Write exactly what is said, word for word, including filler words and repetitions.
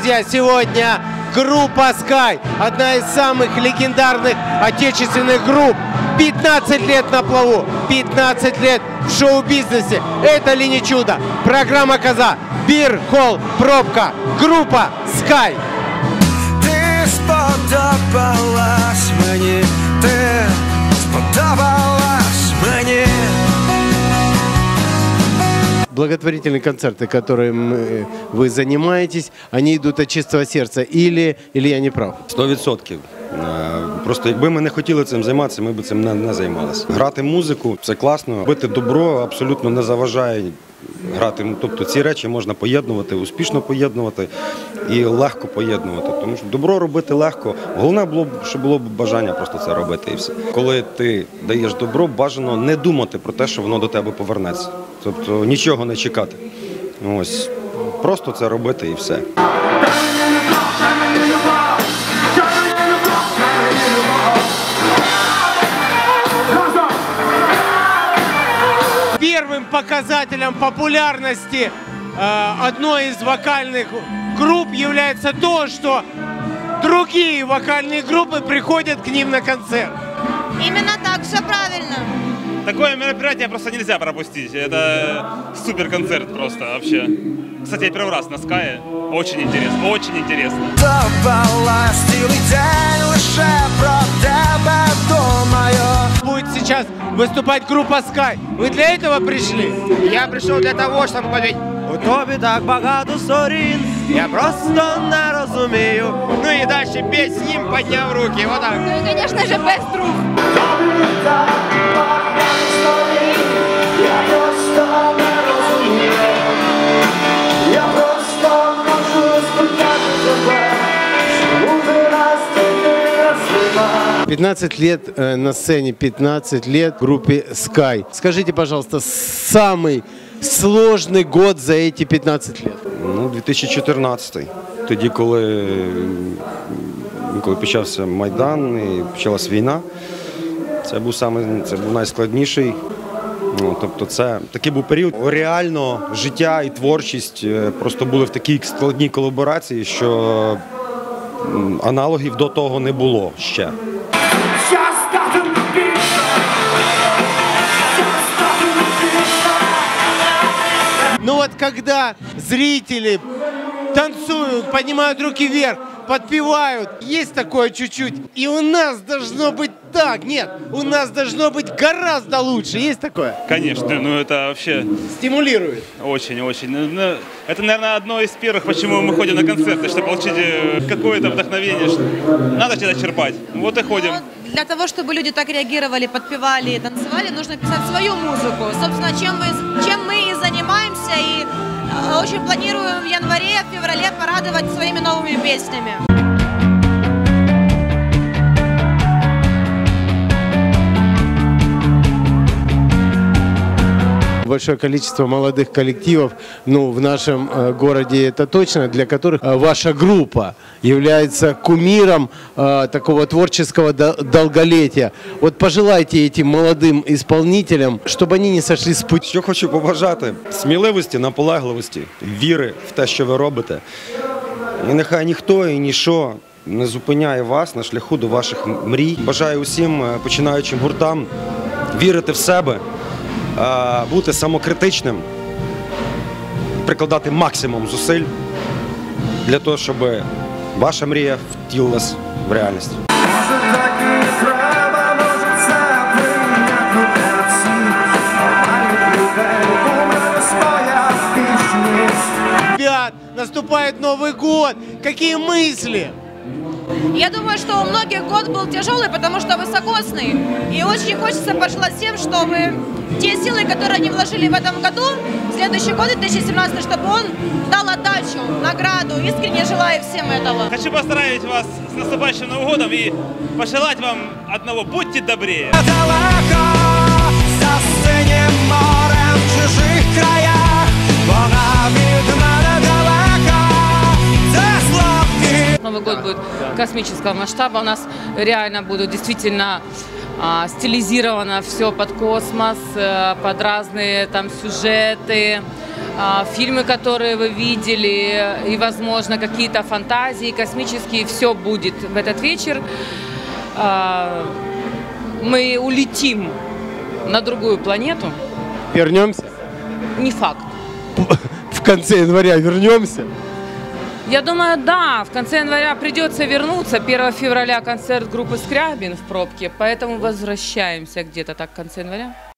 друзья, сегодня группа Sky, одна из самых легендарных отечественных групп. пятнадцать лет на плаву, пятнадцать лет в шоу-бизнесе. Это ли не чудо? Программа «Коза», Бир, Холл, Пробка, группа Sky. Ты сподобалась мне, ты сподобалась мне. Благотворительные концерты, которыми вы занимаетесь, они йдуть от чистого серця. Или, или я не прав? Сто відсотків. Просто якби ми не хотіли цим займатися, ми б цим не, не займалися. Грати музику – це класно. Робити добро абсолютно не заважає грати. Тобто ці речі можна поєднувати, успішно поєднувати і легко поєднувати. Тому що добро робити легко. Головне було б, щоб було б бажання просто це робити і все. Коли ти даєш добро, бажано не думати про те, що воно до тебе повернеться. Тобто нічого не чекати. Ось. Просто це робити і все. Первым показателем популярности э, одной из вокальных групп является то, что другие вокальные группы приходят к ним на концерт. Именно так, все правильно. Такое мероприятие просто нельзя пропустить. Это супер концерт просто вообще. Кстати, я первый раз на Sky. Очень интересно, очень интересно. Будет сейчас выступать группа Sky. Вы для этого пришли? Я пришел для того, чтобы powiedzieć: у тобі так багато сторін, я просто не розумію. Ну и дальше петь с ним, подняв руки, вот так. Ну и, конечно же, без друг. пятнадцать лет на сцене, пятнадцать лет в группе Sky. Скажите, пожалуйста, самый сложный год за эти пятнадцать лет? Ну, дві тисячі чотирнадцятий. Тоді, коли, коли почався Майдан і почалась війна, це був саме, це був найскладніший. Ну, тобто це такий був період. Реально життя і творчість просто були в такій складній колаборації, що аналогів до того не було ще. Ну вот когда зрители танцуют, поднимают руки вверх, подпевают, есть такое чуть-чуть. И у нас должно быть так. Нет, у нас должно быть гораздо лучше. Есть такое? Конечно, ну это вообще... Стимулирует. Очень-очень. Ну, это, наверное, одно из первых, почему мы ходим на концерты, чтобы получить какое-то вдохновение. Надо что-то черпать. Вот и ходим. Но для того, чтобы люди так реагировали, подпевали и танцевали, нужно писать свою музыку. Собственно, чем мы, чем мы и занимаемся. И э, очень планируем в январе, в феврале порадовать своими новыми песнями. Большое количество молодых коллективов, ну, в нашем э, городе это точно, для которых э, ваша группа является кумиром э, такого творческого долголетия. Вот пожелайте этим молодым исполнителям, чтобы они не сошли с пути. Що хочу побажати? Сміливості, наполегливості, віри в те, що ви робите. І нехай ніхто і ніщо не зупиняє вас на шляху до ваших мрій. Бажаю усім починаючим гуртам вірити в себе, бути самокритичним, прикладати максимум зусиль для того, щоб ваша мрія втілилась в реальність. Ребят, наступает Новый год. Какие мысли? Я думаю, что у многих год был тяжелый, потому что высокосный. И очень хочется пожелать всем, чтобы те силы, которые они вложили в этом году, в следующий год, две тысячи семнадцатый, чтобы он дал отдачу, награду. Искренне желаю всем этого. Хочу поздравить вас с наступающим Новым годом и пожелать вам одного: будьте добрее. Новый год будет космического масштаба. У нас реально будут действительно а, стилизировано все под космос, под разные там сюжеты. а, фильмы, которые вы видели, и, возможно, какие-то фантазии космические, все будет в этот вечер. А, мы улетим на другую планету. Вернемся? Не факт. В конце января вернемся? Я думаю, да, в конце января придется вернуться. первого февраля концерт группы «Скрябин» в пробке, поэтому возвращаемся где-то так в конце января.